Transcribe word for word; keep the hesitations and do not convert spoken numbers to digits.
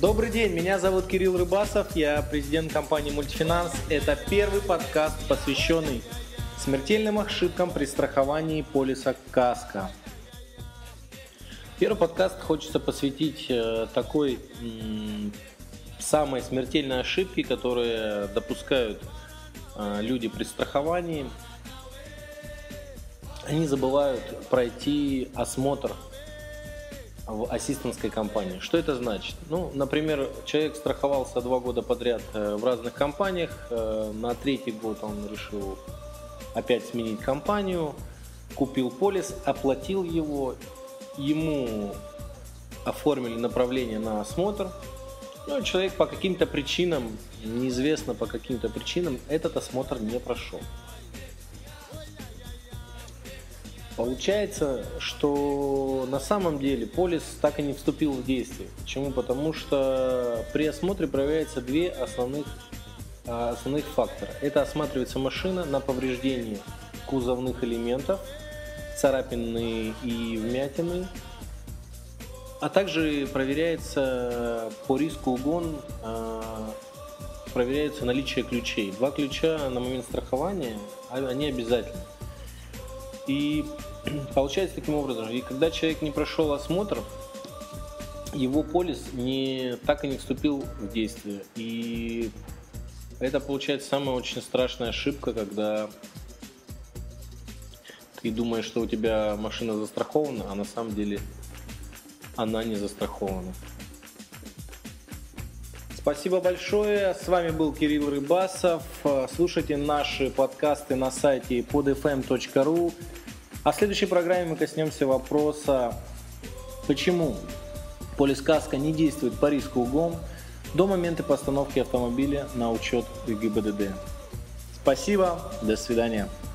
Добрый день, меня зовут Кирилл Рыбасов, я президент компании Мультифинанс. Это первый подкаст, посвященный смертельным ошибкам при страховании полиса КАСКО. Первый подкаст хочется посвятить такой м, самой смертельной ошибке, которые допускают э, люди при страховании. Они забывают пройти осмотр в ассистентской компании. Что это значит? Ну, например, человек страховался два года подряд в разных компаниях, на третий год он решил опять сменить компанию, купил полис, оплатил его, ему оформили направление на осмотр, но человек по каким-то причинам, неизвестно по каким-то причинам, этот осмотр не прошел. Получается, что на самом деле полис так и не вступил в действие. Почему? Потому что при осмотре проявляются две основных, основных фактора. Это осматривается машина на повреждение кузовных элементов, царапины и вмятины, а также проверяется по риску угон, проверяется наличие ключей. Два ключа на момент страхования, они обязательны. И получается таким образом, и когда человек не прошел осмотр, его полис не, так и не вступил в действие. И это получается самая очень страшная ошибка, когда ты думаешь, что у тебя машина застрахована, а на самом деле она не застрахована. Спасибо большое. С вами был Кирилл Рыбасов. Слушайте наши подкасты на сайте под эф эм точка ру. А в следующей программе мы коснемся вопроса, почему полис КАСКО не действует по риску угон до момента постановки автомобиля на учет в ГИБДД. Спасибо, до свидания.